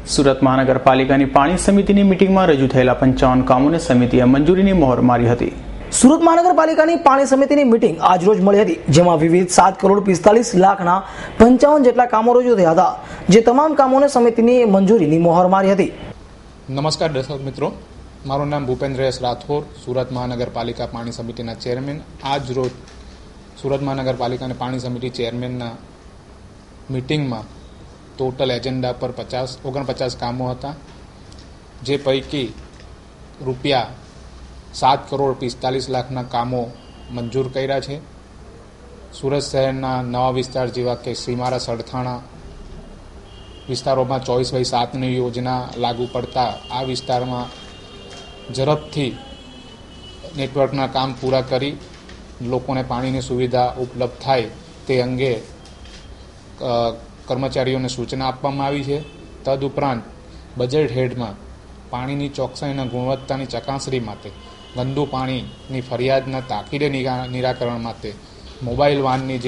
સુરત મહાનગરપાલિકાની પાણી સમિતિની મીટિંગમાં રજૂ થયેલા 55 કામોને સમિતિએ મંજૂરીની મહોર મારી હતી. સુરત મહાનગરપાલિકાની પાણી સમિતિની મીટિંગ આજરોજ મળી હતી, જેમાં વિવિધ 7,45,00,000ના 55 જેટલા કામો રજૂ થયા હતા, જે તમામ કામોને સમિતિની મંજૂરીની મહોર મારી હતી. નમસ્કાર દર્શક મિત્રો, મારું નામ ભૂપેન્દ્ર એસ રાઠોડ, સુરત મહાનગરપાલિકા પાણી સમિતિના ચેરમેન. આજ રોજ સુરત મહાનગરપાલિકાની પાણી સમિતિ ચેરમેનના મીટિંગમાં ટોટલ એજન્ડા પર 49 કામો હતા, જે પૈકી રૂપિયા 7,45,00,000ના કામો મંજૂર કર્યા છે. સુરત શહેરના નવા વિસ્તાર જેવા કે સીમારા સડથાણા વિસ્તારોમાં 24/7ની યોજના લાગુ પડતા આ વિસ્તારમાં ઝડપથી નેટવર્કના કામ પૂરા કરી લોકોને પાણીની સુવિધા ઉપલબ્ધ થાય તે અંગે કર્મચારીઓને સૂચના આપવામાં આવી છે. તદુપરાંત બજેટ હેડમાં પાણીની ચોકસાઈ અને ગુણવત્તાની ચકાસણી માટે, ગંદુ પાણીની ફરિયાદના તાકીદે નિરાકરણ માટે મોબાઈલ વાનની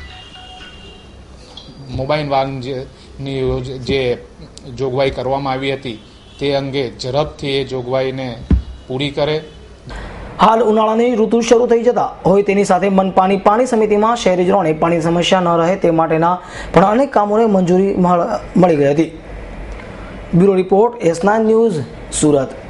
જે જોગવાઈ કરવામાં આવી હતી તે અંગે ઝડપથી એ જોગવાઈને પૂરી કરે. હાલ ઉનાળાની ઋતુ શરૂ થઈ જતા હોય તેની સાથે મનપાની પાણી સમિતિમાં શહેરીજનોને પાણી સમસ્યા ન રહે તે માટેના પણ અનેક કામોને મંજૂરી મળી ગઈ હતી. Bureau report S9 news, Surat.